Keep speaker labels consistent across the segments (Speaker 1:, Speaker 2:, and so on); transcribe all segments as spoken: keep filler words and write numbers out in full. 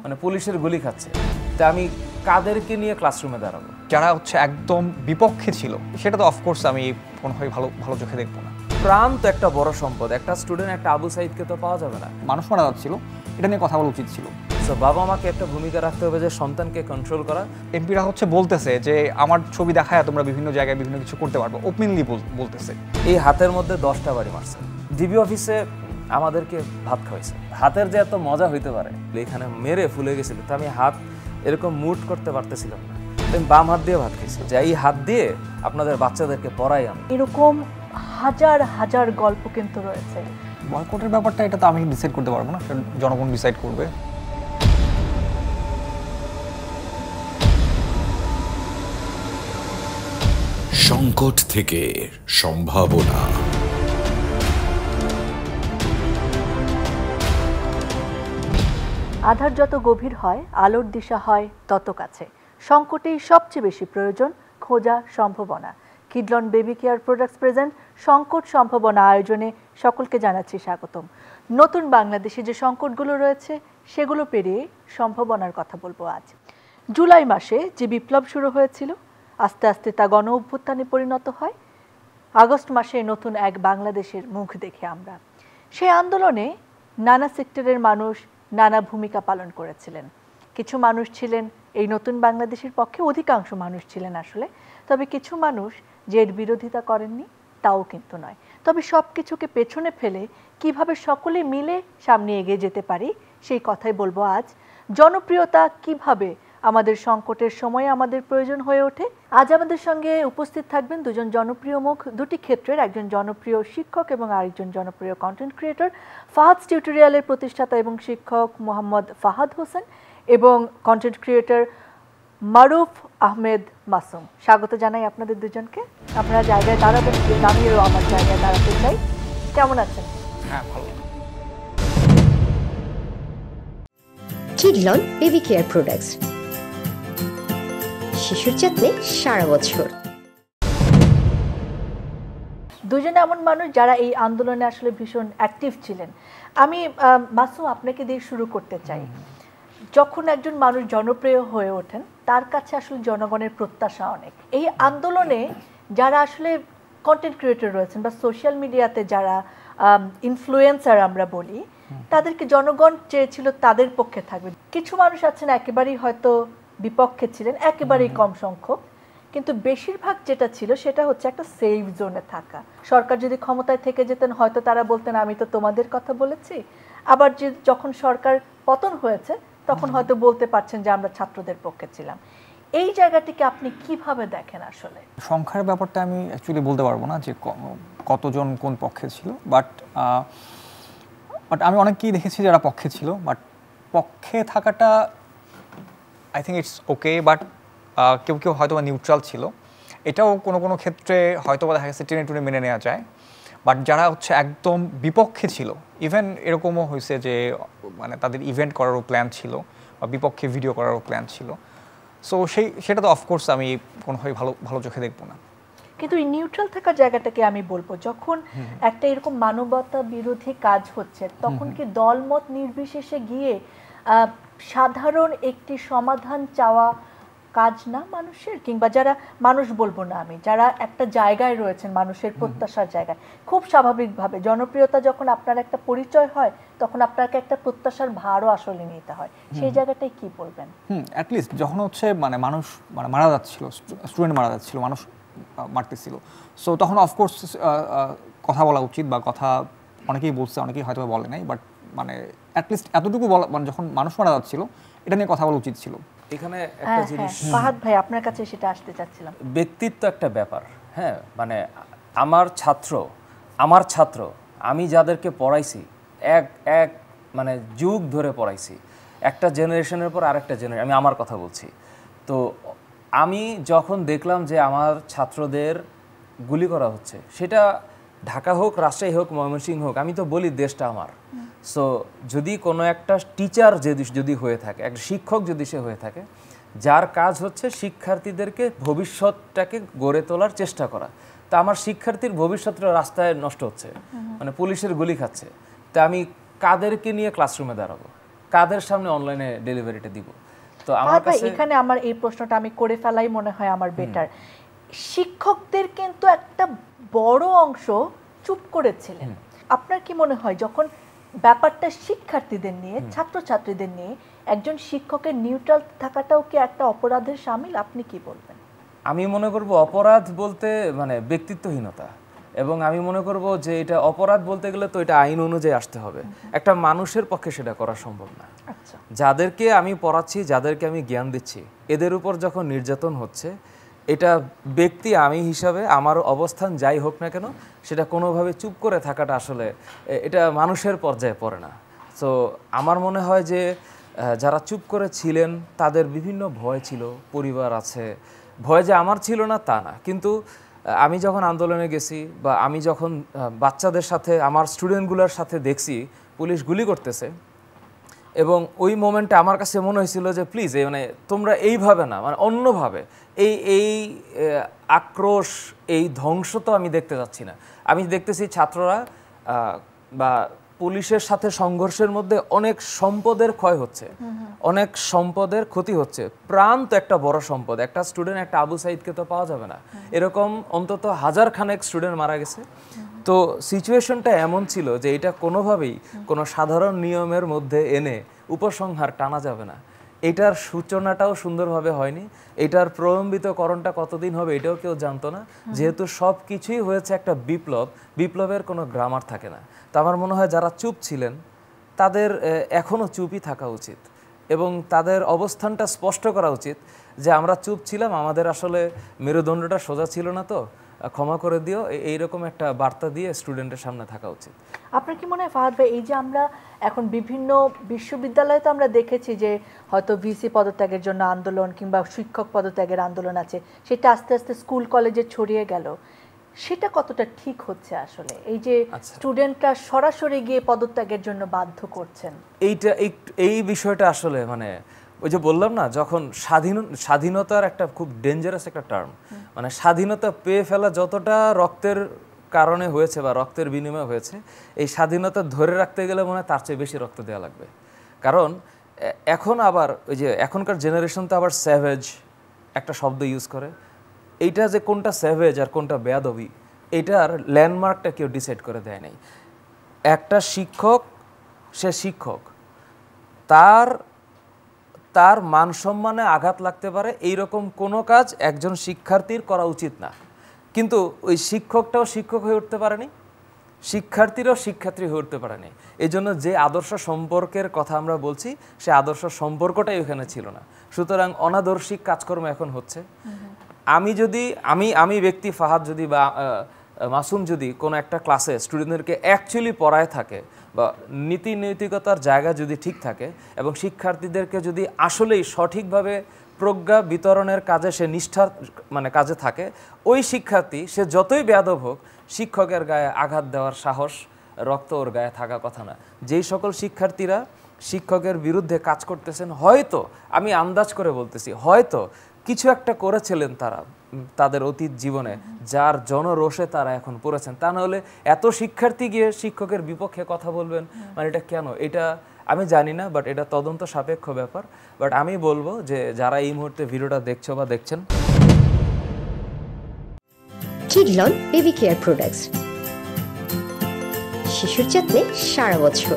Speaker 1: মানে পুলিশের গুলি খাচ্ছে, তা আমি কাদেরকে নিয়ে ক্লাসরুমে দাঁড়াবো?
Speaker 2: যারা হচ্ছে একদম বিপক্ষে ছিল সেটা তো অফকোর্স আমি কোনোভাবে ভালো ভালো চোখে দেখবো না।
Speaker 1: প্রাণ তো একটা বড় সম্পদ, একটা স্টুডেন্ট একটা আবু সাইদকে তো পাওয়া যাবে না।
Speaker 2: মানুষ মারা যাচ্ছিল, এটা নিয়ে কথা বলা উচিত ছিল।
Speaker 1: তো বাবা মাকে একটা ভূমিকা রাখতে হবে যে সন্তানকে কন্ট্রোল করা।
Speaker 2: এমপিরা হচ্ছে বলতেছে যে আমার ছবি দেখায় তোমরা বিভিন্ন জায়গায় বিভিন্ন কিছু করতে পারবে, ওপেনলি বলতেছে।
Speaker 1: এই হাতের মধ্যে দশটা বাড়ি মারছে। ডিবি অফিসে আমাদেরকে ভাত খাওয়াইছে। হাতের যে এত মজা হইতে পারে, এখানে মেরে ফুলে গেছিল, তো আমি হাত এরকম মুট করতে পারতেছিলাম না, আমি বাম হাত দিয়ে ভাত খাইছি যে এই হাত দিয়ে আপনাদের বাচ্চাদেরকে পড়াই। আমি
Speaker 3: এরকম হাজার হাজার গল্প কিন্তু রয়েছে।
Speaker 2: বয়কটের ব্যাপারটা এটা তো আমি ডিসাইড করতে পারবো না, জনগণ ডিসাইড করবে।
Speaker 4: সংকট থেকে সম্ভাবনা।
Speaker 3: আধার যত গভীর হয় আলোর দিশা হয় তত কাছে। সংকটেই সবচেয়ে বেশি প্রয়োজন খোঁজা সম্ভাবনা। Kidlon baby care products present সংকট সম্ভাবনা আয়োজনে সকলকে জানাচ্ছি স্বাগতম। নতুন বাংলাদেশে যে সংকটগুলো রয়েছে সেগুলো পেরিয়ে সম্ভাবনার কথা বলবো আজ। জুলাই মাসে যে বিপ্লব শুরু হয়েছিল আস্তে আস্তে তা গণ অভ্যুত্থানে পরিণত হয়। আগস্ট মাসে নতুন এক বাংলাদেশের মুখ দেখে আমরা। সেই আন্দোলনে নানা সেক্টরের মানুষ নানা ভূমিকা পালন করেছিলেন। কিছু মানুষ ছিলেন এই নতুন বাংলাদেশের পক্ষে, অধিকাংশ মানুষ ছিলেন আসলে। তবে কিছু মানুষ যে এর বিরোধিতা করেননি তাও কিন্তু নয়। তবে সব কিছুকে পেছনে ফেলে কিভাবে সকলে মিলে সামনে এগিয়ে যেতে পারি সেই কথাই বলবো আজ। জনপ্রিয়তা কিভাবে আমাদের সংকটের সময়ে আমাদের প্রয়োজন হয়ে ওঠে। আজ আমাদের সঙ্গে উপস্থিত থাকবেন দুজন জনপ্রিয় মুখ দুটি ক্ষেত্রের, একজন জনপ্রিয় শিক্ষক এবং আরেকজন জনপ্রিয় কন্টেন্ট ক্রিয়েটর। ফাহাদ টিউটোরিয়ালের প্রতিষ্ঠাতা এবং শিক্ষক মোহাম্মদ ফাহাদ হোসেন এবং কন্টেন্ট ক্রিয়েটর মারুফ আহমেদ মাসুম। স্বাগত জানাই আপনাদের দুজনকে। আপনারা জায়গায় দাঁড়াবেন, আমিও আমার জায়গায় দাঁড়াতে চাই। কেমন আছেন?
Speaker 2: হ্যাঁ, ভালো।
Speaker 5: কিডলন বেবি কেয়ার প্রোডাক্টস, শিশুর যত্নে সারা বছর।
Speaker 3: দুজনে এমন মানুষ যারা এই আন্দোলনে আসলে ভীষণ অ্যাক্টিভ ছিলেন। আমি মাসুম আপনাকে দিয়ে শুরু করতে চাই। যখন একজন মানুষ জনপ্রিয় হয়ে ওঠেন তার কাছে আসলে জনগণের প্রত্যাশা অনেক। এই আন্দোলনে যারা আসলে কন্টেন্ট ক্রিয়েটর রয়েছেন বা সোশ্যাল মিডিয়াতে যারা ইনফ্লুয়েন্সার আমরা বলি, তাদেরকে জনগণ চেয়েছিল তাদের পক্ষে থাকবে। কিছু মানুষ আছেন একেবারেই হয়তো বিপক্ষে ছিলেন, একেবারেই কম সংখ্যক, কিন্তু বেশিরভাগ যেটা ছিল সেটা হচ্ছে একটা সেফ জোনে থাকা। সরকার যদি ক্ষমতায় থেকে যেতেন হয়তো তারা বলতেন আমি তো তোমাদের কথা বলেছি। আবার যে যখন সরকার পতন হয়েছে তখন হয়তো বলতে পারছেন যে আমরা ছাত্রদের পক্ষে ছিলাম। এই জায়গাটিকে আপনি কিভাবে দেখেন? আসলে
Speaker 2: সংখ্যার ব্যাপারটা আমি অ্যাকচুয়ালি বলতে পারবো না যে কতজন কোন পক্ষে ছিল, বাট বাট আমি অনেককেই দেখেছি যারা পক্ষে ছিল। বাট পক্ষে থাকাটা I think it's okay, but কেউ কেউ হয়তো বা নিউট্রাল ছিল, এটাও কোনো কোনো ক্ষেত্রে হয়তো বা দেখা গেছে টেনে টুনে মেনে নেওয়া যায়। বাট যারা হচ্ছে একদম বিপক্ষে ছিল, ইভেন এরকমও হয়েছে যে মানে তাদের ইভেন্ট করারও প্ল্যান ছিল বা বিপক্ষে ভিডিও করারও প্ল্যান ছিল। সো সেই সেটা তো অফকোর্স আমি কোনোভাবে ভালো ভালো চোখে দেখবো না।
Speaker 3: কিন্তু এই নিউট্রাল থাকার জায়গাটাকে আমি বলবো, যখন একটা এরকম মানবতা বিরোধী কাজ হচ্ছে তখন কি দলমত নির্বিশেষে গিয়ে সাধারণ একটি সমাধান চাওয়া কাজ না মানুষের? কিংবা যারা মানুষ বলবো না আমি, যারা একটা জায়গায় রয়েছেন মানুষের প্রত্যাশার জায়গায়, খুব স্বাভাবিকভাবে জনপ্রিয়তা যখন আপনার একটা পরিচয় হয় তখন আপনাকে একটা প্রত্যাশার ভারও আসলে নিতে হয়। সেই জায়গাটাই কি বলবেন?
Speaker 2: হুম অ্যাটলিস্ট যখন হচ্ছে মানে মানুষ মানে মারা যাচ্ছিল, স্টুডেন্ট মারা যাচ্ছিল, মানুষ মারতেছিল, সো তখন অফকোর্স কথা বলা উচিত, বা কথা অনেকেই বলছে, অনেকেই হয়তো বলে নাই, বাট মানে অ্যাটলিস্ট এতটুকু বলা, মানে যখন মানুষ মারা যাচ্ছিল এটা নিয়ে কথা বলা উচিত ছিল।
Speaker 1: এখানে একটা জিনিস
Speaker 3: ফাহাদ ভাই আপনার কাছে সেটা আসতে চাচ্ছিলাম।
Speaker 1: ব্যক্তিত্ব একটা ব্যাপার। হ্যাঁ, মানে আমার ছাত্র আমার ছাত্র আমি যাদেরকে পড়াইছি এক এক মানে যুগ ধরে পড়াইছি, একটা জেনারেশনের পর আরেকটা জেনারেশন, আমি আমার কথা বলছি। তো আমি যখন দেখলাম যে আমার ছাত্রদের গুলি করা হচ্ছে, সেটা ঢাকা হোক, রাজশাহী হোক, ময়মনসিংহ হোক, আমি তো বলি দেশটা আমার। সো যদি কোনো একটা টিচার যদি যদি হয়ে থাকে, একটা শিক্ষক যদি সে হয়ে থাকে, যার কাজ হচ্ছে শিক্ষার্থীদেরকে ভবিষ্যৎটাকে গড়ে তোলার চেষ্টা করা, তা আমার শিক্ষার্থীর ভবিষ্যৎটা রাস্তায় নষ্ট হচ্ছে, মানে পুলিশের গুলি খাচ্ছে, তা আমি কাদেরকে নিয়ে ক্লাসরুমে দাঁড়াবো? কাদের সামনে অনলাইনে ডেলিভারিটা দিব? তো আমার
Speaker 3: ফাহাদ ভাই,
Speaker 1: কাছে
Speaker 3: এখানে আমার এই প্রশ্নটা আমি করে ফেলাই মনে হয় আমার বেটার। শিক্ষকদের কিন্তু একটা বড় অংশ চুপ করেছিলেন। আপনার কি মনে হয় যখন ব্যাপারটা শিক্ষার্থীদের নিয়ে, ছাত্রছাত্রীদের নিয়ে, একজন শিক্ষকের নিউট্রাল থাকাটাও কি একটা অপরাধের শামিল? আপনি কি বলবেন?
Speaker 1: আমি মনে করব অপরাধ বলতে মানে ব্যক্তিত্বহীনতা, এবং আমি মনে করব যে এটা অপরাধ বলতে গেলে তো এটা আইন অনুযায়ী আসতে হবে। একটা মানুষের পক্ষে সেটা করা সম্ভব না।
Speaker 3: আচ্ছা,
Speaker 1: যাদেরকে আমি পড়াচ্ছি, যাদেরকে আমি জ্ঞান দিচ্ছি, এদের উপর যখন নির্যাতন হচ্ছে, এটা ব্যক্তি আমি হিসাবে আমার অবস্থান যাই হোক না কেন, সেটা কোনোভাবে চুপ করে থাকাটা আসলে এটা মানুষের পর্যায়ে পড়ে না। সো আমার মনে হয় যে যারা চুপ করে ছিলেন তাদের বিভিন্ন ভয় ছিল, পরিবার আছে, ভয় যে আমার ছিল না তা না, কিন্তু আমি যখন আন্দোলনে গেছি বা আমি যখন বাচ্চাদের সাথে, আমার স্টুডেন্টগুলোর সাথে দেখছি পুলিশ গুলি করতেছে, এবং ওই মোমেন্টে আমার কাছে মনে হয়েছিল যে প্লিজ মানে তোমরা এইভাবে না, মানে অন্যভাবে এই এই আক্রোশ, এই ধ্বংস তো আমি দেখতে যাচ্ছি না। আমি দেখতেছি ছাত্ররা বা পুলিশের সাথে সংঘর্ষের মধ্যে অনেক সম্পদের ক্ষয় হচ্ছে, অনেক সম্পদের ক্ষতি হচ্ছে। প্রাণ তো একটা বড় সম্পদ, একটা স্টুডেন্ট, একটা আবু সাইদকে তো পাওয়া যাবে না, এরকম অন্তত হাজার খানেক স্টুডেন্ট মারা গেছে। তো সিচুয়েশনটা এমন ছিল যে এটা কোনোভাবেই কোনো সাধারণ নিয়মের মধ্যে এনে উপসংহার টানা যাবে না। এটার সূচনাটাও সুন্দরভাবে হয়নি, এটার প্রলম্বিতকরণটা কতদিন হবে এটাও কেউ জানতো না, যেহেতু সব কিছুই হয়েছে একটা বিপ্লব, বিপ্লবের কোনো গ্রামার থাকে না। তো আমার মনে হয় যারা চুপ ছিলেন তাদের এখনও চুপই থাকা উচিত, এবং তাদের অবস্থানটা স্পষ্ট করা উচিত যে আমরা চুপ ছিলাম, আমাদের আসলে মেরুদণ্ডটা সোজা ছিল না, তো ক্ষমা করে দিও, এইরকম একটা বার্তা দিয়ে স্টুডেন্টের সামনে থাকা উচিত।
Speaker 3: আপনার কি মনে হয় ফাহাদ ভাই, এই যে আমরা এখন বিভিন্ন বিশ্ববিদ্যালয়ে তো আমরা দেখেছি যে হয়তো ভিসি পদত্যাগের জন্য আন্দোলন কিংবা শিক্ষক পদত্যাগের আন্দোলন আছে, সেটা আস্তে আস্তে স্কুল কলেজে ছড়িয়ে গেল, সেটা কতটা ঠিক হচ্ছে আসলে? এই যে স্টুডেন্টরা সরাসরি গিয়ে পদত্যাগের জন্য বাধ্য করছেন,
Speaker 1: এইটা এই বিষয়টা আসলে মানে ওই যে বললাম না, যখন স্বাধীন স্বাধীনতার একটা খুব ডেঞ্জারাস একটা টার্ম, মানে স্বাধীনতা পেয়ে ফেলা যতটা রক্তের কারণে হয়েছে বা রক্তের বিনিময়ে হয়েছে, এই স্বাধীনতা ধরে রাখতে গেলে মনে হয় তার চেয়ে বেশি রক্ত দেওয়া লাগবে। কারণ এখন আবার ওই যে এখনকার জেনারেশন তো আবার স্যাভেজ একটা শব্দ ইউজ করে, এইটা যে কোনটা স্যাভেজ আর কোনটা বেয়াদবি, এইটার ল্যান্ডমার্কটা কেউ ডিসাইড করে দেয় নাই। একটা শিক্ষক, সে শিক্ষক, তার তার মান সম্মানে আঘাত লাগতে পারে এইরকম কোনো কাজ একজন শিক্ষার্থীর করা উচিত না, কিন্তু ওই শিক্ষকটাও শিক্ষক হয়ে উঠতে পারেনি, শিক্ষার্থীরাও শিক্ষার্থী হয়ে উঠতে পারেনি। এই জন্য যে আদর্শ সম্পর্কের কথা আমরা বলছি, সে আদর্শ সম্পর্কটাই ওখানে ছিল না। সুতরাং অনাদর্শিক কাজকর্ম এখন হচ্ছে। আমি যদি আমি আমি ব্যক্তি ফাহাদ যদি বা মাসুম যদি কোনো একটা ক্লাসে স্টুডেন্টদেরকে অ্যাকচুয়ালি পড়ায় থাকে বা নীতি নৈতিকতার জায়গা যদি ঠিক থাকে এবং শিক্ষার্থীদেরকে যদি আসলেই সঠিকভাবে প্রজ্ঞা বিতরণের কাজে সে নিষ্ঠার মানে কাজে থাকে, ওই শিক্ষার্থী সে যতই বেয়াদব হোক, শিক্ষকের গায়ে আঘাত দেওয়ার সাহস, রক্ত ওর গায়ে থাকা কথা না। যেই সকল শিক্ষার্থীরা শিক্ষকের বিরুদ্ধে কাজ করতেছেন, হয়তো আমি আন্দাজ করে বলতেছি, হয়তো কিছু একটা করেছিলেন তারা তাদের অতীত জীবনে, যার জনরোষে তারা এখন পড়েছেন। তা নাহলে এত শিক্ষার্থী গিয়ে শিক্ষকের বিপক্ষে কথা বলবেন, মানে এটা কেন, এটা আমি জানি না, বাট এটা তদন্ত সাপেক্ষ ব্যাপার। বাট আমি বলবো যে যারা এই মুহূর্তে ভিডিওটা দেখছো বা দেখছেন,
Speaker 5: কিডলন বেবি কেয়ার প্রোডাক্টস, শিশুর যত্নে সারা বছর।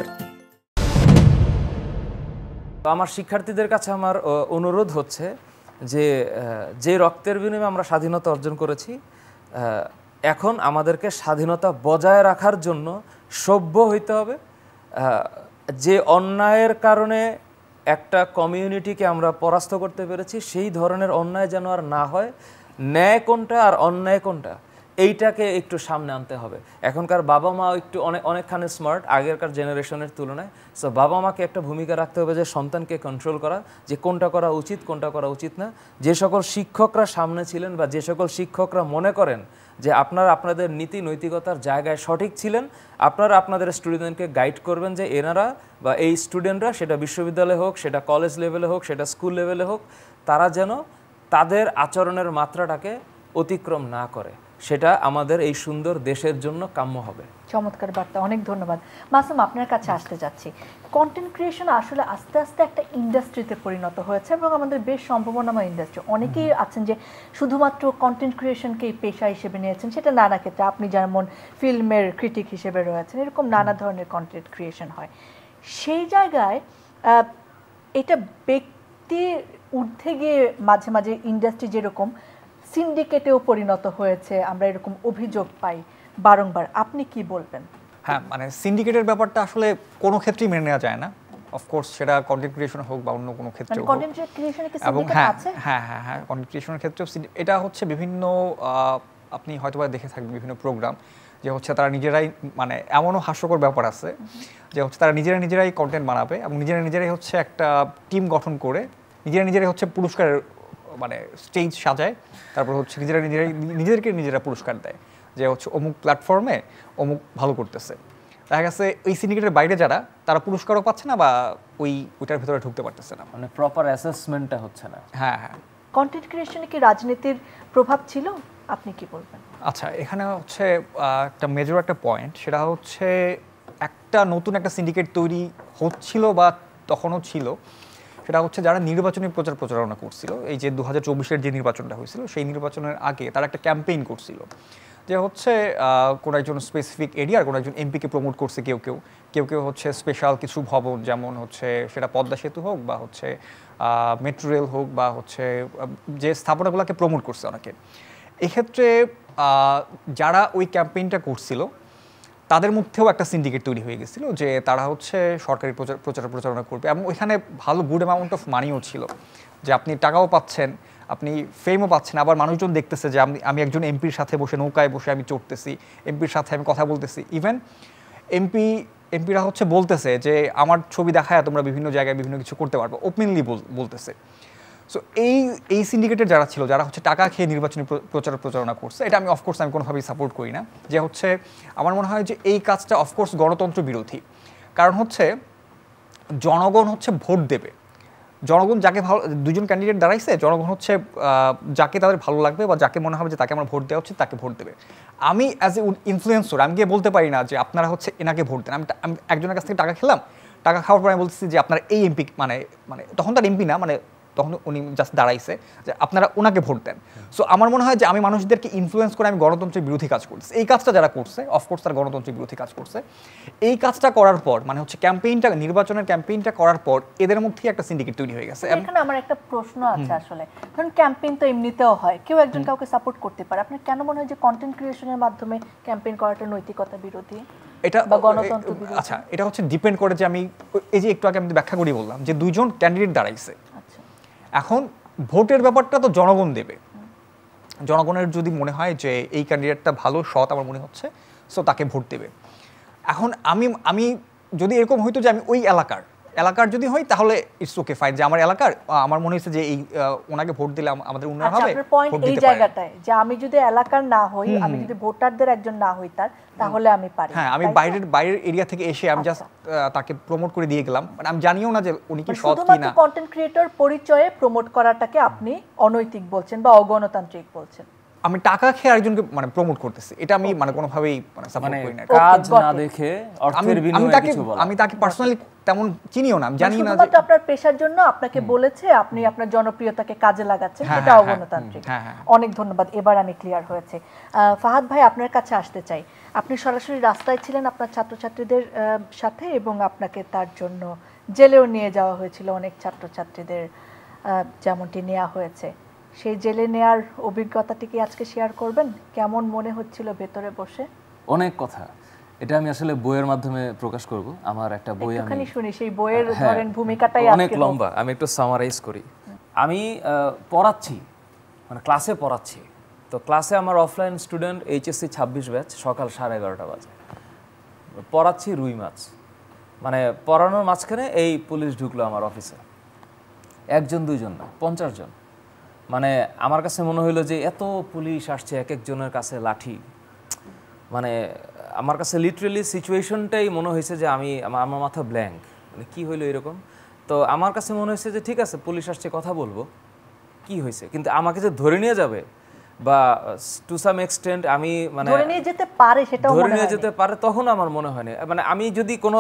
Speaker 1: আমার শিক্ষার্থীদের কাছে আমার অনুরোধ হচ্ছে যে যে রক্তের বিনিময়ে আমরা স্বাধীনতা অর্জন করেছি, এখন আমাদেরকে স্বাধীনতা বজায় রাখার জন্য সভ্য হইতে হবে। যে অন্যায়ের কারণে একটা কমিউনিটিকে আমরা পরাস্ত করতে পেরেছি, সেই ধরনের অন্যায় যেন আর না হয়। ন্যায় কোনটা আর অন্যায় কোনটা, এইটাকে একটু সামনে আনতে হবে। এখনকার বাবা মা একটু অনেক অনেকখানি স্মার্ট আগেরকার জেনারেশনের তুলনায়। সো বাবা মাকে একটা ভূমিকা রাখতে হবে যে সন্তানকে কন্ট্রোল করা, যে কোনটা করা উচিত কোনটা করা উচিত না। যে সকল শিক্ষকরা সামনে ছিলেন বা যে সকল শিক্ষকরা মনে করেন যে আপনারা আপনাদের নীতি নৈতিকতার জায়গায় সঠিক ছিলেন, আপনারা আপনাদের স্টুডেন্টকে গাইড করবেন যে এনারা বা এই স্টুডেন্টরা, সেটা বিশ্ববিদ্যালয়ে হোক, সেটা কলেজ লেভেলে হোক, সেটা স্কুল লেভেলে হোক, তারা যেন তাদের আচরণের মাত্রাটাকে অতিক্রম না করে, সেটা আমাদের এই সুন্দর দেশের জন্য কাম্য হবে।
Speaker 3: চমৎকার বার্তা, অনেক ধন্যবাদ। মাসুম, আপনার কাছে আসতে যাচ্ছি। কন্টেন্ট ক্রিয়েশন আসলে আস্তে আস্তে একটা ইন্ডাস্ট্রিতে পরিণত হয়েছে এবং আমাদের বেশ সম্ভাবনাময় ইন্ডাস্ট্রি। অনেকেই আছেন যে শুধুমাত্র কন্টেন্ট ক্রিয়েশনকেই পেশা হিসেবে নিয়েছেন, সেটা নানা ক্ষেত্রে, আপনি যেমন ফিল্মের ক্রিটিক হিসেবে রয়েছেন, এরকম নানা ধরনের কন্টেন্ট ক্রিয়েশন হয়। সেই জায়গায় এটা ব্যক্তির ঊর্ধ্বে গিয়ে মাঝে মাঝে ইন্ডাস্ট্রি যেরকম সিন্ডিকেটেও পরিণত হয়েছে, আমরা এরকম অভিযোগ পাই বারংবার। আপনি কি বলবেন?
Speaker 2: হ্যাঁ, মানে সিন্ডিকেটের ব্যাপারটা আসলে কোনো ক্ষেত্রেই মেনে নেওয়া যায় না। অফকোর্স সেটা কন্টেন্ট ক্রিয়েশন হোক বা অন্য কোনো ক্ষেত্রে হোক।
Speaker 3: কন্টেন্ট ক্রিয়েশনে কি
Speaker 2: এবং
Speaker 3: সিন্ডিকেট
Speaker 2: হ্যাঁ
Speaker 3: আছে?
Speaker 2: হ্যাঁ হ্যাঁ হ্যাঁ কন্টেন্ট ক্রিয়েশনের ক্ষেত্রেও এটা হচ্ছে বিভিন্ন, আপনি হয়তোবা দেখে থাকবেন বিভিন্ন প্রোগ্রাম, যে হচ্ছে তারা নিজেরাই, মানে এমনও হাস্যকর ব্যাপার আছে যে হচ্ছে তারা নিজেরা নিজেরাই কন্টেন্ট বানাবে এবং নিজেরা নিজেরাই হচ্ছে একটা টিম গঠন করে নিজেরা নিজেরাই হচ্ছে পুরস্কারের মানে স্টেজ সাজায়, তারপর হচ্ছে নিজেরা নিজেরাই নিজেদেরকে নিজেরা পুরস্কার দেয় যে হচ্ছে অমুক প্ল্যাটফর্মে অমুক ভালো করতেছে। দেখা গেছে ওই সিন্ডিকেটের বাইরে যারা, তারা পুরস্কারও পাচ্ছে না বা ওই ওইটার ভেতরে ঢুকতে পারতেছে না,
Speaker 1: মানে প্রপার অ্যাসেসমেন্টটা হচ্ছে না।
Speaker 2: হ্যাঁ হ্যাঁ।
Speaker 3: কন্টেন্ট ক্রিয়েশনে কি রাজনীতির প্রভাব ছিল? আপনি কি বলবেন?
Speaker 2: আচ্ছা, এখানে হচ্ছে একটা মেজর একটা পয়েন্ট, সেটা হচ্ছে একটা নতুন একটা সিন্ডিকেট তৈরি হচ্ছিল বা তখনও ছিল, সেটা হচ্ছে যারা নির্বাচনী প্রচার প্রচারণা করছিল। এই যে দু হাজার চব্বিশের যে নির্বাচনটা হয়েছিল, সেই নির্বাচনের আগে তারা একটা ক্যাম্পেইন করছিল যে হচ্ছে কোনো একজন স্পেসিফিক এরিয়ার কোনো একজন এমপিকে প্রমোট করছে, কেউ কেউ কেউ কেউ হচ্ছে স্পেশাল কিছু ভবন, যেমন হচ্ছে সেটা পদ্মা সেতু হোক বা হচ্ছে মেট্রো রেল হোক বা হচ্ছে যে স্থাপনাগুলোকে প্রমোট করছে অনেকে। এক্ষেত্রে যারা ওই ক্যাম্পেইনটা করছিল তাদের মধ্যেও একটা সিন্ডিকেট তৈরি হয়ে গেছিল যে তারা হচ্ছে সরকারি প্রচার প্রচার প্রচারণা করবে এবং ওইখানে ভালো গুড অ্যামাউন্ট অফ মানিও ছিল, যে আপনি টাকাও পাচ্ছেন, আপনি ফেমও পাচ্ছেন, আবার মানুষজন দেখতেছে যে আমি আমি একজন এমপির সাথে বসে নৌকায় বসে আমি চড়তেছি, এমপির সাথে আমি কথা বলতেছি। ইভেন এমপি এমপিরা হচ্ছে বলতেছে যে আমার ছবি দেখায় তোমরা বিভিন্ন জায়গায় বিভিন্ন কিছু করতে পারবো, ওপেনলি বলতেছে। সো এই এই সিন্ডিকেটের যারা ছিল, যারা হচ্ছে টাকা খেয়ে নির্বাচনী প্রচার প্রচারণা করছে, এটা আমি অফকোর্স আমি কোনোভাবেই সাপোর্ট করি না। যে হচ্ছে আমার মনে হয় যে এই কাজটা অফকোর্স গণতন্ত্র বিরোধী, কারণ হচ্ছে জনগণ হচ্ছে ভোট দেবে, জনগণ যাকে ভালো, দুজন ক্যান্ডিডেট দাঁড়াইছে, জনগণ হচ্ছে যাকে তাদের ভালো লাগবে বা যাকে মনে হবে যে তাকে আমার ভোট দেওয়া উচিত তাকে ভোট দেবে। আমি অ্যাজ এ ইনফ্লুয়েন্সর আমি গিয়ে বলতে পারি না যে আপনারা হচ্ছে এনাকে ভোট দেন। আমি আমি একজনের কাছ থেকে টাকা খেলাম, টাকা খাওয়ার পর আমি বলতেছি যে আপনারা এই এমপি, মানে মানে তখন তার এমপি না, মানে তখন উনি জাস্ট দাঁড়াইছে যে আপনারা ওনাকে ভোট দেন। সো আমার মনে হয় যে আমি মানুষদেরকে ইনফ্লুয়েন্স করে আমি গণতন্ত্রের বিরোধী কাজ করছি। এই কাজটা যারা করছে অফকোর্স তারা গণতন্ত্রের বিরোধী কাজ করছে। এই কাজটা করার পর মানে হচ্ছে ক্যাম্পেইনটা, নির্বাচনের ক্যাম্পেইনটা করার পর এদের মধ্যেই একটা সিন্ডিকেট তৈরি হয়ে গেছে।
Speaker 3: এখানে আমার একটা প্রশ্ন আছে আসলে, কারণ ক্যাম্পেইন তো এমনিতেও হয়, কেউ একজন কাউকে সাপোর্ট করতে পারে। আপনার কেন মনে হয় যে কন্টেন্ট ক্রিয়েশনের মাধ্যমে ক্যাম্পেইন করাটা নৈতিকতা বিরোধী?
Speaker 2: এটা
Speaker 3: বা গণতন্ত্র বিরোধী?
Speaker 2: আচ্ছা, এটা হচ্ছে ডিপেন্ড করে যে আমি এই যে একটু আগে আমি ব্যাখ্যা করি বললাম যে দুইজন ক্যান্ডিডেট দাঁড়াইছে,
Speaker 3: আচ্ছা,
Speaker 2: এখন ভোটের ব্যাপারটা তো জনগণ দেবে। জনগণের যদি মনে হয় যে এই ক্যান্ডিডেটটা ভালো, সৎ আমার মনে হচ্ছে, সো তাকে ভোট দেবে। এখন আমি আমি যদি এরকম হইতো যে আমি ওই এলাকার এলাকার যদি হই তাহলে ইটস ওকে ফাইন, যে আমার এলাকার আমার মনে হচ্ছে যে এই ওনাকে ভোট দিলে আমাদের উন্নয়ন হবে।
Speaker 3: আপনার পয়েন্ট এই জায়গাটায় যে আমি যদি এলাকার না হই, আমি যদি ভোটারদের একজন না হই তার, তাহলে আমি পারি।
Speaker 2: হ্যাঁ, আমি বাইরের বাইরের এরিয়া থেকে এসে আমি জাস্ট তাকে প্রমোট করে দিয়ে গেলাম, মানে আমি জানিও না যে উনি কি সৎ কি না।
Speaker 3: কন্টেন্ট ক্রিয়েটর পরিচয়ে প্রমোট করাটাকে আপনি অনৈতিক বলছেন বা অগণতান্ত্রিক বলছেন?
Speaker 2: আমি টাকা খেয়ে আরেকজনকে মানে প্রমোট করতেছি, এটা আমি মানে কোনোভাবেই মানে সাপোর্ট করি না।
Speaker 1: কাজ না দেখে অর্থের বিনিময়ে কিছু বলা,
Speaker 2: আমি তাকে পার্সোনালি তেমন চিনিও না, আমি জানি না
Speaker 3: যে আপনার পেশার জন্য আপনাকে বলেছে, আপনি আপনার জনপ্রিয়তাকে কাজে লাগাচ্ছেন, এটা অগণতান্ত্রিক। অনেক ধন্যবাদ, এবার আমি ক্লিয়ার হয়েছে। ফাহাদ ভাই, আপনার কাছে আসতে চাই। আপনি সরাসরি রাস্তায় ছিলেন আপনার ছাত্রছাত্রীদের সাথে এবং আপনাকে তার জন্য জেলেও নিয়ে যাওয়া হয়েছিল অনেক ছাত্রছাত্রীদের, যেমনটি নেওয়া হয়েছে। সেই জেলে নেয়ার অভিজ্ঞতাটি কি আজকে শেয়ার করবেন? কেমন মনে হচ্ছিল ভেতরে বসে?
Speaker 1: অনেক কথা, এটা আমি আসলে বইয়ের মাধ্যমে প্রকাশ করব। আমার একটা বই আমি
Speaker 3: একটুখানি শুনি, সেই বইয়ের ধরেন ভূমিকাটাই
Speaker 1: অনেক লম্বা, আমি একটু সামারাইজ করি। আমি পড়াচ্ছি, মানে ক্লাসে পড়াচ্ছি, তো ক্লাসে আমার অফলাইন স্টুডেন্ট এইচএসসি ছাব্বিশ ব্যাচ, সকাল সাড়ে এগারোটা বাজে পড়াচ্ছি রুই মাছ, মানে পড়ানোর মাঝখানে এই পুলিশ ঢুকলো আমার অফিসে, একজন দুইজন না, পঞ্চাশ জন। মানে আমার কাছে মনে হইলো যে এত পুলিশ আসছে, এক একজনের কাছে লাঠি, মানে আমার কাছে লিটারেলি সিচুয়েশনটাই মনে হয়েছে যে আমি আমার মাথা ব্ল্যাঙ্ক, মানে কী হইলো এরকম। তো আমার কাছে মনে হয়েছে যে ঠিক আছে পুলিশ আসছে, কথা বলবো, কি হয়েছে, কিন্তু আমাকে যে ধরে নিয়ে যাবে, বা টু সাম এক্সটেন্ট আমি মানে
Speaker 3: ধরে নিয়ে যেতে পারে সেটাও
Speaker 1: ধরে
Speaker 3: মনে
Speaker 1: নিয়ে
Speaker 3: হয়
Speaker 1: যেতে পারে, তখন আমার মনে হয় না। মানে আমি যদি কোনো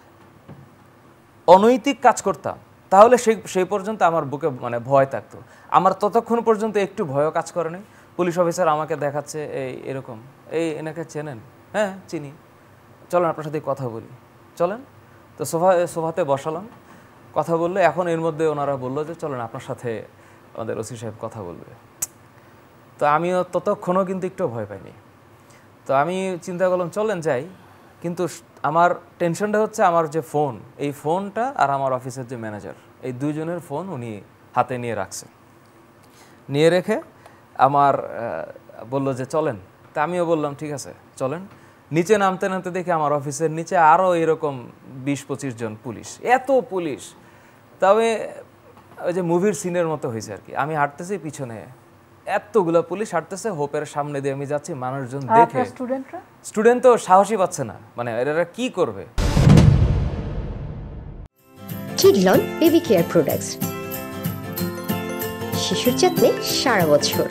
Speaker 1: অনৈতিক কাজ করতাম তাহলে সেই সেই পর্যন্ত আমার বুকে মানে ভয় থাকতো। আমার ততক্ষণ পর্যন্ত একটু ভয়ও কাজ করে নাই। পুলিশ অফিসার আমাকে দেখাচ্ছে এই এরকম, এই এনাকে চেনেন? হ্যাঁ চিনি, চলেন আপনার সাথে কথা বলি, চলেন। তো সোফা সোফাতে বসালাম, কথা বললে এখন এর মধ্যে ওনারা বললো যে চলেন আপনার সাথে আমাদের ওসি সাহেব কথা বলবে। তো আমিও ততক্ষণও কিন্তু একটু ভয় পাইনি। তো আমি চিন্তা করলাম চলেন যাই, কিন্তু আমার টেনশনটা হচ্ছে আমার যে ফোন, এই ফোনটা আর আমার অফিসের যে ম্যানেজার, এই দুইজনের ফোন উনি হাতে নিয়ে রাখছে। নিয়ে রেখে আমার বলল যে চলেন। তা আমিও বললাম ঠিক আছে চলেন। নিচে নামতে নামতে দেখি আমার অফিসের নিচে আরও এরকম বিশ পঁচিশ জন পুলিশ, এত পুলিশ। তবে ওই যে মুভির সিনের মতো হয়েছে আর কি। আমি হাঁটতেছি, পিছনে এতগুলো পুলিশ হাঁটতেছে, হোপের সামনে দিয়ে আমি যাচ্ছি, মানুষজন দেখে
Speaker 3: স্টুডেন্টরা
Speaker 1: স্টুডেন্ট তো সাহসী পাচ্ছে না, মানে এরা কি করবে।
Speaker 5: কিডলন বেবি কেয়ার প্রোডাক্টস, শিশুর যত্নে সারা বছর।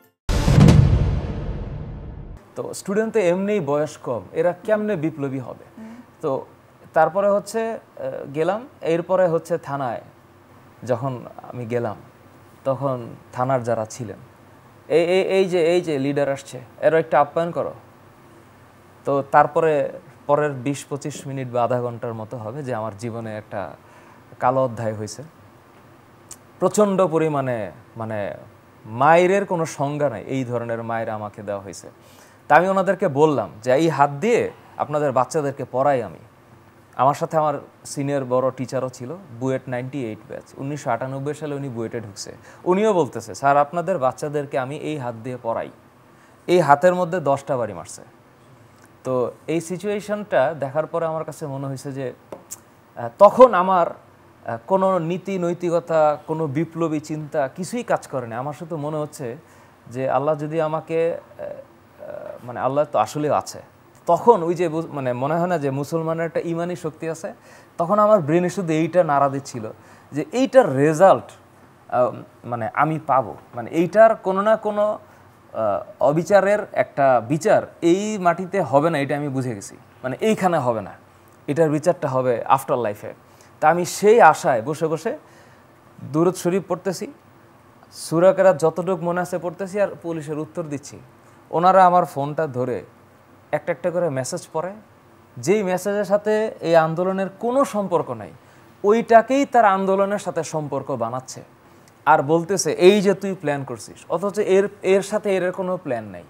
Speaker 1: তো স্টুডেন্ট তো এমনিই বয়স কম, এরা কেমনে বিপ্লবী হবে। তো তারপরে হচ্ছে গেলাম, এরপরে হচ্ছে থানায় যখন আমি গেলাম তখন থানার যারা ছিলেন, এই এই এই যে এই যে লিডার আসছে, এরও একটা আপ্যায়ন করো। তো তারপরে পরের বিশ পঁচিশ মিনিট বা আধা ঘন্টার মতো হবে যে আমার জীবনে একটা কালো অধ্যায় হয়েছে। প্রচণ্ড পরিমাণে মানে মায়ের কোনো সংজ্ঞা নাই, এই ধরনের মায়ের আমাকে দেওয়া হয়েছে। তা আমি ওনাদেরকে বললাম যে এই হাত দিয়ে আপনাদের বাচ্চাদেরকে পড়াই আমি। আমার সাথে আমার সিনিয়র বড় টিচারও ছিল, বুয়েট নাইনটি এইট ব্যাচ, উনিশশো আটানব্বই সালে উনি বুয়েটে ঢুকছে। উনিও বলতেছে স্যার আপনাদের বাচ্চাদেরকে আমি এই হাত দিয়ে পড়াই। এই হাতের মধ্যে দশটা বাড়ি মারছে। তো এই সিচুয়েশনটা দেখার পরে আমার কাছে মনে হয়েছে যে তখন আমার কোনো নীতি নৈতিকতা, কোনো বিপ্লবী চিন্তা কিছুই কাজ করে না। আমার শুধু মনে হচ্ছে যে আল্লাহ যদি আমাকে, মানে আল্লাহ তো আসলেও আছে, তখন ওই যে মানে মনে হয় না যে মুসলমানের একটা ইমানি শক্তি আছে, তখন আমার ব্রেনে শুধু এইটা নাড়া দিচ্ছিল যে এইটার রেজাল্ট মানে আমি পাবো, মানে এইটার কোনো না কোনো অবিচারের একটা বিচার এই মাটিতে হবে না, এটা আমি বুঝে গেছি। মানে এইখানে হবে না, এটার বিচারটা হবে আফটার লাইফে। তা আমি সেই আশায় বসে বসে দুরূদ শরীফ পড়তেছি, সূরা কেরাত যতটুকু মনে আছে পড়তেছি, আর পুলিশের উত্তর দিচ্ছি। ওনারা আমার ফোনটা ধরে একটা একটা করে মেসেজ পড়ে, যেই মেসেজের সাথে এই আন্দোলনের কোনো সম্পর্ক নাই, ওইটাকেই তার আন্দোলনের সাথে সম্পর্ক বানাচ্ছে আর বলতেছে এই যে তুই প্ল্যান করছিস, অথচ এর এর সাথে এর কোনো প্ল্যান নাই।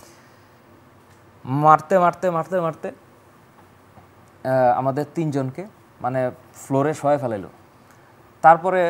Speaker 1: মারতে মারতে মারতে মারতে আমাদের তিনজনকে মানে ফ্লোরে শোয়া ফেলাইলো। তারপরে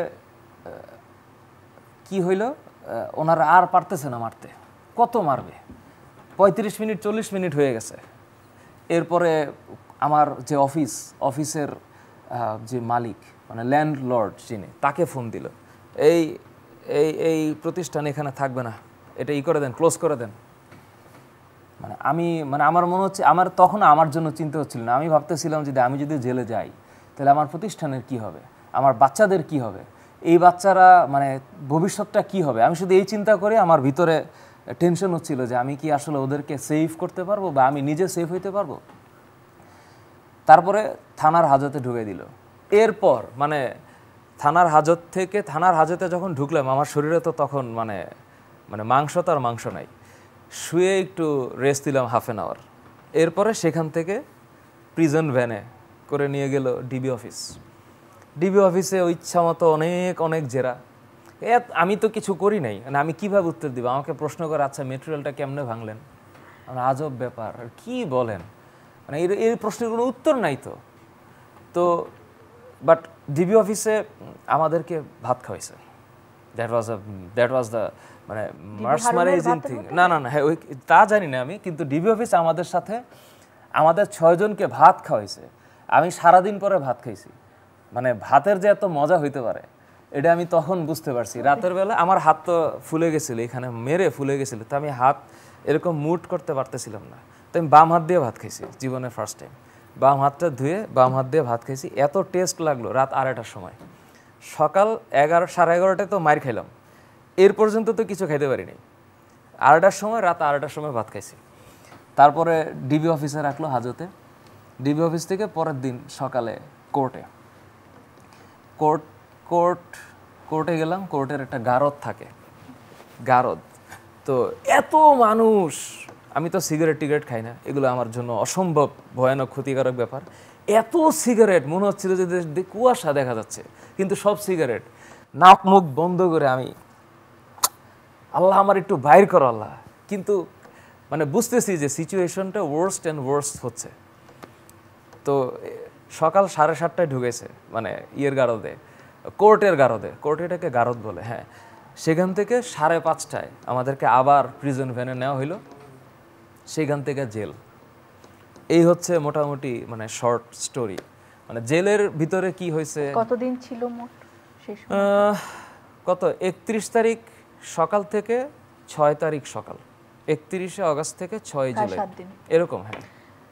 Speaker 1: কি হইল, ওনারা আর পারতেছে না মারতে, কত মারবে, পঁয়ত্রিশ মিনিট চল্লিশ মিনিট হয়ে গেছে। এরপরে আমার যে অফিস, অফিসের যে মালিক মানে ল্যান্ডলর্ড যিনি, তাকে ফোন দিল, এই এই এই প্রতিষ্ঠান এখানে থাকবে না, এটা ই করে দেন, ক্লোজ করে দেন। মানে আমি মানে আমার মনে হচ্ছে, আমার তখন আমার জন্য চিন্তা হচ্ছিল না। আমি ভাবতেছিলাম যদি আমি যদি জেলে যাই তাহলে আমার প্রতিষ্ঠানের কি হবে, আমার বাচ্চাদের কি হবে, এই বাচ্চারা মানে ভবিষ্যৎটা কি হবে। আমি শুধু এই চিন্তা করে আমার ভিতরে টেনশন হচ্ছিল যে আমি কি আসলে ওদেরকে সেভ করতে পারবো বা আমি নিজে সেভ হইতে পারবো। তারপরে থানার হাজতে ঢুকে দিল। এরপর মানে থানার হাজত থেকে, থানার হাজতে যখন ঢুকলাম আমার শরীরে তো তখন মানে মানে মাংস তো আর মাংস নাই, শুয়ে একটু রেস্ট দিলাম হাফ অ্যান আওয়ার। এরপরে সেখান থেকে প্রিজন ভ্যানে করে নিয়ে গেল ডিবি অফিস। ডিবি অফিসে ওই ইচ্ছা মতো অনেক অনেক জেরা। এ আমি তো কিছু করি নাই, মানে আমি কীভাবে উত্তর দিব। আমাকে প্রশ্ন করে আচ্ছা মেটেরিয়ালটা কেমনে ভাঙলেন, মানে আজব ব্যাপার, আর কী বলেন, মানে এর এই প্রশ্নের কোনো উত্তর নাই তো। তো বাট ডিবি অফিসে আমাদেরকে ভাত খাওয়াইছে। That was a that was the মানে মার্সমারাইজিং থিং। না না না হ্যাঁ ওই তা জানি না আমি, কিন্তু ডিবি অফিস আমাদের সাথে আমাদের ছয়জনকে ভাত খাওয়াইছে। আমি সারাদিন পরে ভাত খাইছি, মানে ভাতের যে এত মজা হইতে পারে এটা আমি তখন বুঝতে পারছি। রাতের বেলা আমার হাত তো ফুলে গেছিলো, এখানে মেরে ফুলে গেছিলো, তো আমি হাত এরকম মুট করতে পারতেছিলাম না। তো আমি বাম হাত দিয়ে ভাত খাইছি, জীবনের ফার্স্ট টাইম বাম হাতটা ধুয়ে বাম হাত দিয়ে ভাত খাইছি। এত টেস্ট লাগলো রাত আড়াইটার সময়। সকাল এগারো সাড়ে এগারোটায় তো মার খাইলাম, এর পর্যন্ত তো কিছু খাইতে পারিনি। আড়াইটার সময় রাত আড়াইটার সময় ভাত খাইছি। তারপরে ডিবি অফিসে রাখলো হাজতে, ডিবি অফিস থেকে পরের দিন সকালে কোর্টে কোর্ট কোর্ট কোর্টে গেলাম। কোর্টের একটা গারদ থাকে, গারদ তো এত মানুষ। আমি তো সিগারেট টিগারেট খাই না, এগুলো আমার জন্য অসম্ভব ভয়ানক ক্ষতিকারক ব্যাপার। এত সিগারেট মনে হচ্ছিল যে কুয়াশা দেখা যাচ্ছে, কিন্তু সব সিগারেট। নাক মুখ বন্ধ করে আমি আল্লাহ আমার একটু বাইর করো আল্লাহ, কিন্তু মানে বুঝতেছি যে সিচুয়েশনটা ওয়ার্স্ট অ্যান্ড ওয়ার্স্ট হচ্ছে। তো সকাল সাড়ে সাতটায় ঢুকেছে মানে ইয়ের গারদে, কোর্টের গারদে, কোর্ট এটাকে গারদ বলে, হ্যাঁ। সেখান থেকে সাড়ে পাঁচটায় আমাদেরকে আবার প্রিজন ভ্যানে নেওয়া হইলো, সেখান থেকে জেল। এই হচ্ছে মোটামুটি মানে শর্ট স্টোরি। মানে জেলের ভিতরে কি হয়েছে,
Speaker 3: কতদিন ছিল মোট সেই সময়?
Speaker 1: কত একত্রিশ তারিখ সকাল থেকে ছয় তারিখ সকাল, একত্রিশে আগস্ট থেকে ছয় জুলাই, এরকম। হ্যাঁ,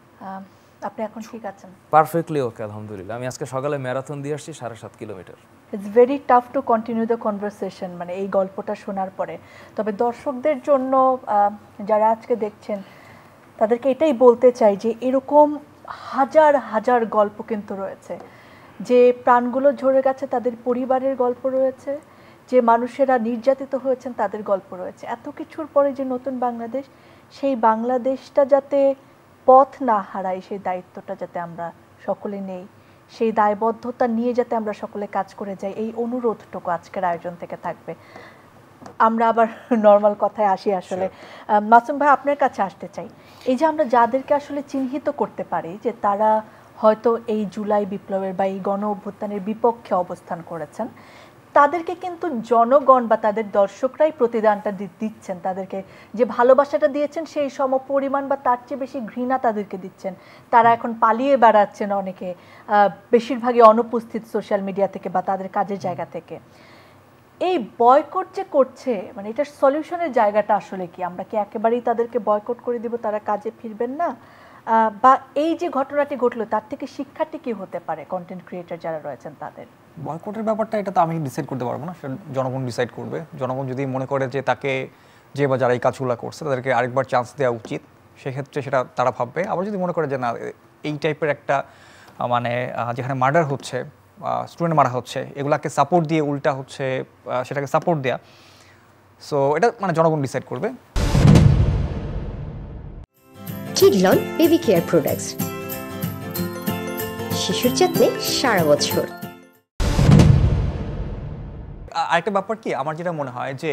Speaker 3: আপনি এখন ঠিক আছেন?
Speaker 1: পারফেক্টলি ওকে, আলহামদুলিল্লাহ। আমি আজকে সকালে ম্যারাথন দিয়ে আসছি সাড়ে সাত kilometre.
Speaker 3: It's very tough to continue the conversation মানে এই গল্পটা শোনার পরে। তবে দর্শকদের জন্য যারা আজকে দেখছেন তাদেরকে এটাই বলতে চাই যে এরকম হাজার হাজার গল্প কিন্তু রয়েছে, যে প্রাণগুলো ঝরে গেছে তাদের পরিবারের গল্প রয়েছে, যে মানুষেরা নির্যাতিত হয়েছেন তাদের গল্প রয়েছে। এত কিছুর পরে যে নতুন বাংলাদেশ, সেই বাংলাদেশটা যাতে পথ না হারায়, সেই দায়িত্বটা যাতে আমরা সকলে নেই, সেই দায়বদ্ধতা নিয়ে যাতে আমরা সকলে কাজ করে যাই, এই অনুরোধটুকু আজকের আয়োজন থেকে থাকবে। আমরা আবার নর্মাল কথায় আসি। আসলে মাসুম ভাই আপনার কাছে আসতে চাই, এই যে আমরা যাদেরকে আসলে চিহ্নিত করতে পারি যে তারা হয়তো এই জুলাই বিপ্লবের বা এই গণ অভ্যুত্থানের বিপক্ষে অবস্থান করেছেন, তাদেরকে কিন্তু জনগণ বা তাদের দর্শকরাই প্রতিদানটা দিচ্ছেন। তাদেরকে যে ভালোবাসাটা দিয়েছেন সেই সম পরিমাণ বা তার চেয়ে বেশি ঘৃণা তাদেরকে দিচ্ছেন। তারা এখন পালিয়ে বেড়াচ্ছেন, অনেকে বেশিরভাগই অনুপস্থিত সোশ্যাল মিডিয়া থেকে বা তাদের কাজের জায়গা থেকে। এই বয়কট যে করছে মানে এটার সলিউশনের জায়গাটা আসলে কি? আমরা কি একেবারেই তাদেরকে বয়কট করে দিব, তারা কাজে ফিরবেন না? বা এই যে ঘটনাটি ঘটলো তার থেকে শিক্ষাটি কি হতে পারে কন্টেন্ট ক্রিয়েটর যারা রয়েছেন তাদের?
Speaker 2: বয়কটের ব্যাপারটা এটা তো আমি ডিসাইড করতে পারবো না, সেটা জনগণ ডিসাইড করবে। জনগণ যদি মনে করে যে তাকে যে বা যারা এই কাজগুলো করছে তাদেরকে আরেকবার চান্স দেওয়া উচিত, সেক্ষেত্রে সেটা তারা ভাববে। আবার যদি মনে করে যে না এই টাইপের একটা মানে যেখানে মার্ডার হচ্ছে, স্টুডেন্ট মারা হচ্ছে, এগুলাকে সাপোর্ট দিয়ে উল্টা হচ্ছে সেটাকে সাপোর্ট দেয়া, সো এটা মানে জনগণ ডিসাইড করবে।
Speaker 5: কিডলন বেবি কেয়ার প্রোডাক্টস, শিশুর যত্নে সারা বছর।
Speaker 2: আরেকটা ব্যাপার কি আমার যেটা মনে হয় যে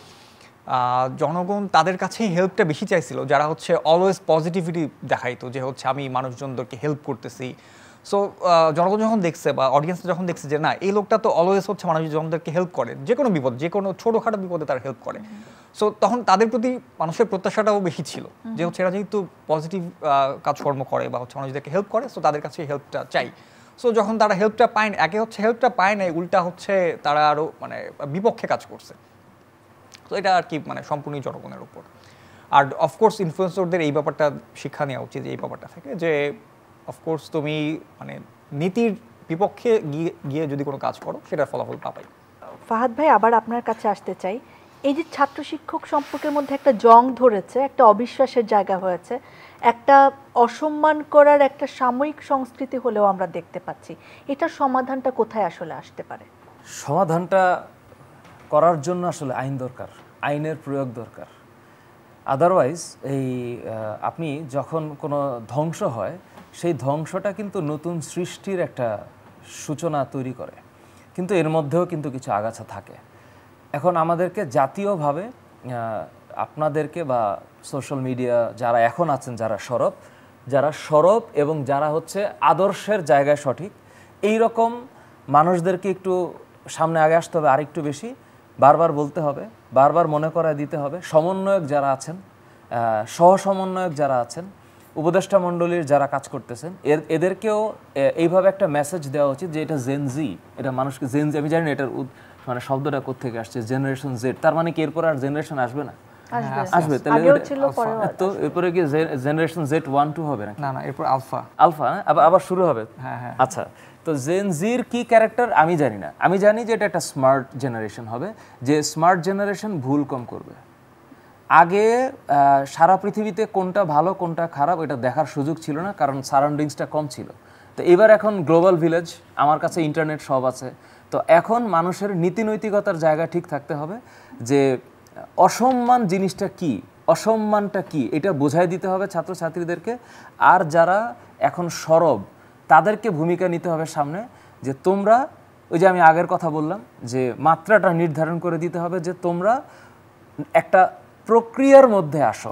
Speaker 2: জনগণ তাদের কাছেই হেল্পটা বেশি চাইছিল, যারা হচ্ছে অলওয়েজ পজিটিভিটি দেখাইতো যে হচ্ছে আমি মানুষজনদেরকে হেল্প করতেছি। সো জনগণ যখন দেখছে বা অডিয়েন্স যখন দেখছে যে না এই লোকটা তো অলওয়েজ হচ্ছে মানুষজনদেরকে হেল্প করে, যে কোনো বিপদ, যে কোনো ছোটোখাটো বিপদে তারা হেল্প করে, সো তখন তাদের প্রতি মানুষের প্রত্যাশাটাও বেশি ছিল যে হচ্ছে এরা যেহেতু পজিটিভ কাজকর্ম করে বা হচ্ছে মানুষদেরকে হেল্প করে, সো তাদের কাছে হেল্পটা চাই। সো যখন তারা হেল্পটা পায় না, একে হচ্ছে হেল্পটা পায় না, উল্টা হচ্ছে তারা আরও মানে বিপক্ষে কাজ করছে। তো এটা আর কি মানে সম্পূর্ণই জনগণের উপর। আর অফকোর্স ইনফ্লুয়েন্সারদের এই ব্যাপারটা শিক্ষা নেওয়া উচিত এই ব্যাপারটা থেকে, যে অফকোর্স তুমি মানে নীতির বিপক্ষে গিয়ে গিয়ে যদি কোনো কাজ করো সেটার ফলাফল পাবাই।
Speaker 3: ফাহাদ ভাই আবার আপনার কাছে আসতে চাই, এই যে ছাত্র শিক্ষক সম্পর্কের মধ্যে একটা জং ধরেছে, একটা অবিশ্বাসের জায়গা হয়েছে, একটা অসম্মান করার একটা সাময়িক সংস্কৃতি হলেও আমরা দেখতে পাচ্ছি, এটার সমাধানটা কোথায় আসলে আসতে পারে?
Speaker 1: সমাধানটা করার জন্য আসলে আইন দরকার, আইনের প্রয়োগ দরকার। আদারওয়াইজ এই আপনি যখন কোনো ধ্বংস হয় সেই ধ্বংসটা কিন্তু নতুন সৃষ্টির একটা সূচনা তৈরি করে, কিন্তু এর মধ্যেও কিন্তু কিছু আগাছা থাকে। এখন আমাদেরকে জাতীয়ভাবে আপনাদেরকে বা সোশ্যাল মিডিয়া যারা এখন আছেন, যারা সরব যারা সরব এবং যারা হচ্ছে আদর্শের জায়গায় সঠিক, এই রকম মানুষদেরকে একটু সামনে আগে আসতে হবে, আরেকটু বেশি বারবার বলতে হবে, বারবার মনে করায় দিতে হবে। সমন্বয়ক যারা আছেন, সহ সমন্বয়ক যারা আছেন, উপদেষ্টা মণ্ডলীর যারা কাজ করতেছেন, এর এদেরকেও এইভাবে একটা মেসেজ দেওয়া উচিত যে এটা জেনজি, এটা মানুষকে জেনজি, আমি জানি না এটার মানে শব্দটা কোত্থেকে আসছে, জেনারেশন জেড, তার মানে কি এরপর আর জেনারেশন আসবে না? আসবে। তাহলে তো এরপরে কি জেনারেশন জেড ওয়ান টু হবে
Speaker 2: না? না, এরপর আলফা
Speaker 1: আলফা আবার আবার শুরু হবে।
Speaker 2: হ্যাঁ হ্যাঁ,
Speaker 1: আচ্ছা। তো জেন জির কি ক্যারেক্টার আমি জানি না, আমি জানি যে এটা একটা স্মার্ট জেনারেশন হবে, যে স্মার্ট জেনারেশন ভুল কম করবে, আগে সারা পৃথিবীতে কোনটা ভালো কোনটা খারাপ এটা দেখার সুযোগ ছিল না, কারণ সারাউন্ডিংসটা কম ছিল। তো এবার এখন গ্লোবাল ভিলেজ, আমার কাছে ইন্টারনেট সব আছে। তো এখন মানুষের নীতি নৈতিকতার জায়গা ঠিক থাকতে হবে যে অসম্মান জিনিসটা কি, অসম্মানটা কি, এটা বোঝাই দিতে হবে ছাত্রছাত্রীদেরকে। আর যারা এখন সরব তাদেরকে ভূমিকা নিতে হবে সামনে, যে তোমরা ওই যে আমি আগের কথা বললাম যে মাত্রাটা নির্ধারণ করে দিতে হবে, যে তোমরা একটা প্রক্রিয়ার মধ্যে আসো।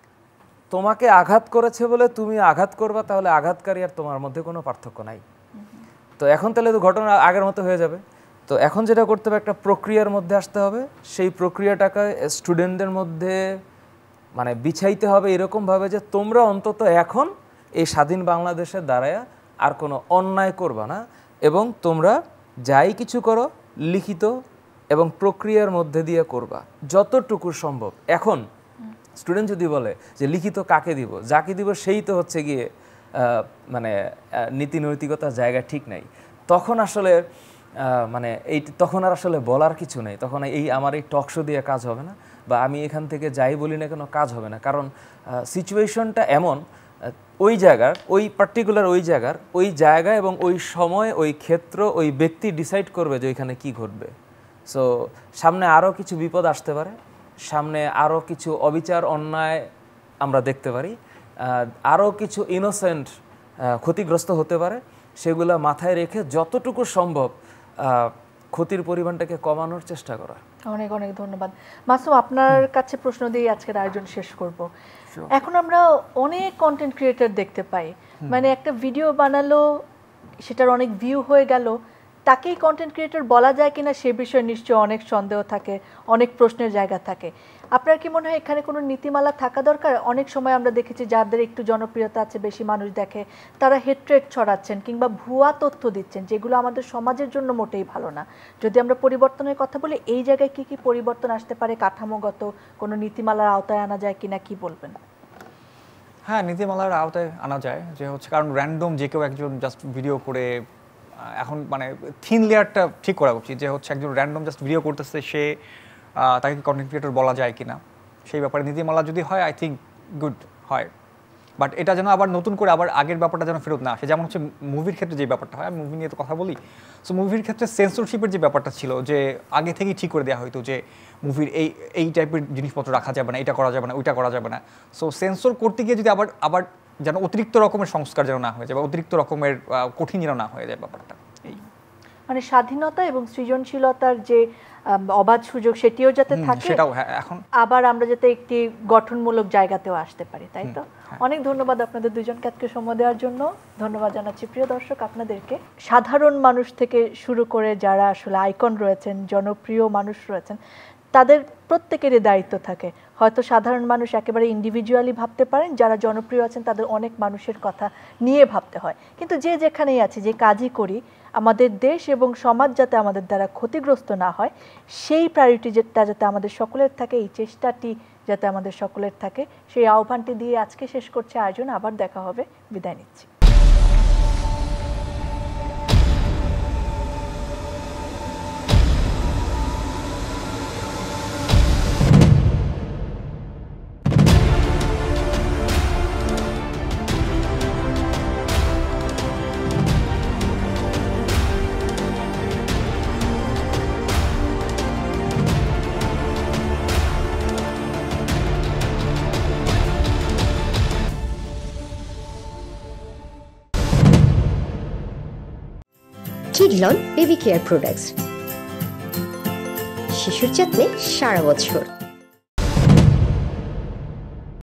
Speaker 1: তোমাকে আঘাত করেছে বলে তুমি আঘাত করবা, তাহলে আঘাতকারী আর তোমার মধ্যে কোনো পার্থক্য নাই। তো এখন তাহলে তো ঘটনা আগের মতো হয়ে যাবে। তো এখন যেটা করতে হবে, একটা প্রক্রিয়ার মধ্যে আসতে হবে। সেই প্রক্রিয়াটাকে স্টুডেন্টদের মধ্যে মানে বিছাইতে হবে এরকমভাবে যে তোমরা অন্তত এখন এই স্বাধীন বাংলাদেশের দাঁড়ায় আর কোনো অন্যায় করবা না, এবং তোমরা যাই কিছু করো লিখিত এবং প্রক্রিয়ার মধ্যে দিয়ে করবা যতটুকু সম্ভব। এখন স্টুডেন্ট যদি বলে যে লিখিত কাকে দিব, যাকে দিব সেই তো হচ্ছে গিয়ে মানে নীতি নৈতিকতার জায়গা ঠিক নাই, তখন আসলে মানে এই তখন আর আসলে বলার কিছু নেই। তখন এই আমার এই টক শো দিয়ে কাজ হবে না, বা আমি এখান থেকে যাই বলি না কেন কাজ হবে না। কারণ সিচুয়েশনটা এমন, ওই জায়গার ওই পার্টিকুলার ওই জায়গার ওই জায়গা এবং ওই সময় ওই ক্ষেত্র ওই ব্যক্তি ডিসাইড করবে যে ওইখানে কি ঘটবে। সো সামনে আরও কিছু বিপদ আসতে পারে, সামনে আরও কিছু অবিচার অন্যায় আমরা দেখতে পারি, আরও কিছু ইনোসেন্ট ক্ষতিগ্রস্ত হতে পারে। সেগুলো মাথায় রেখে যতটুকু সম্ভব ক্ষতির পরিমাণটাকে কমানোর চেষ্টা করা।
Speaker 3: অনেক অনেক ধন্যবাদ। মাসুম, আপনার কাছে প্রশ্ন দিয়ে আজকের আয়োজন শেষ করব। এখন আমরা অনেক কন্টেন্ট ক্রিয়েটর দেখতে পাই, মানে একটা ভিডিও বানালো, সেটার অনেক ভিউ হয়ে গেল, তাকেই কন্টেন্ট ক্রিয়েটর বলা যায় কিনা সে বিষয়ে নিশ্চয়ই অনেক সন্দেহ থাকে, অনেক প্রশ্নের জায়গা থাকে। আপনার কি মনে হয় এখানে কোনো নীতিমালা থাকা দরকার? অনেক সময় আমরা দেখেছি যাদের একটু জনপ্রিয়তা আছে, বেশি মানুষ দেখে, তারা হেট্রেট ছড়াচ্ছেন কিংবা ভুয়া তথ্য দিচ্ছেন, যেগুলো আমাদের সমাজের জন্য মোটেই ভালো না। যদি আমরা পরিবর্তনের কথা বলি, এই জায়গায় কি কি পরিবর্তন আসতে পারে? কাঠামোগত কোনো নীতিমালার আওতায় আনা যায় কিনা, কি বলবেন?
Speaker 2: হ্যাঁ, নীতিমালার আওতায় আনা যায়, যে হচ্ছে কারণ র্যান্ডম যে কেউ একজন জাস্ট ভিডিও করে, এখন মানে থিন লেয়ারটা ঠিক করা উচিত, যে হচ্ছে একজন র্যান্ডম জাস্ট ভিডিও করতেছে, সে তাকে কন্টেন্ট ক্রিয়েটর বলা যায় কিনা সেই ব্যাপারে নীতিমালা যদি হয়, আই থিঙ্ক গুড হয়। বাট এটা যেন আবার নতুন করে আবার আগের ব্যাপারটা যেন ফেরত না আসে। যেমন হচ্ছে মুভির ক্ষেত্রে যে ব্যাপারটা হয়, আমি মুভি নিয়ে তো কথা বলি, সো মুভির ক্ষেত্রে সেন্সরশিপের যে ব্যাপারটা ছিল, যে আগে থেকেই ঠিক করে দেওয়া হতো যে মুভির এই এই টাইপের জিনিসপত্র রাখা যাবে না, এটা করা যাবে না, ওইটা করা যাবে না। সো সেন্সর করতে গিয়ে যদি আবার আবার যেন অতিরিক্ত রকমের সংস্কার যেন না হয়ে যায়, বা অতিরিক্ত রকমের কঠিন যেন না হয়ে যায় ব্যাপারটা। এই
Speaker 3: মানে স্বাধীনতা এবং সৃজনশীলতার যে অবাধ সুযোগ সেটিও যাতে থাকে,
Speaker 2: সেটাও এখন
Speaker 3: আবার আমরা যাতে একটি গঠনমূলক জায়গাতেও আসতে পারি, তাই তো? অনেক ধন্যবাদ আপনাদের দুজনকে আজকে সময় দেওয়ার জন্য। ধন্যবাদ জানাচ্ছি প্রিয় দর্শক আপনাদেরকে। সাধারণ মানুষ থেকে শুরু করে যারা আসলে আইকন রয়েছেন, জনপ্রিয় মানুষ রয়েছেন, তাদের প্রত্যেকেরই দায়িত্ব থাকে। হয়তো সাধারণ মানুষ একেবারে ইন্ডিভিজুয়ালি ভাবতে পারেন, যারা জনপ্রিয় আছেন তাদের অনেক মানুষের কথা নিয়ে ভাবতে হয়। কিন্তু যে যেখানেই আছে, যে কাজই করি, আমাদের দেশ এবং সমাজ যাতে আমাদের দ্বারা ক্ষতিগ্রস্ত না হয়, সেই প্রায়োরিটিটা যাতে আমাদের সকলের থাকে, এই চেষ্টাটি যাতে আমাদের সকলের থাকে, সেই আহ্বানটি দিয়ে আজকে শেষ করছে আয়োজন। আবার দেখা হবে, বিদায় নিচ্ছি।
Speaker 5: কিডলন বেবি কেয়ার প্রোডাক্টস, শিশুর যত্নে সারা বছর।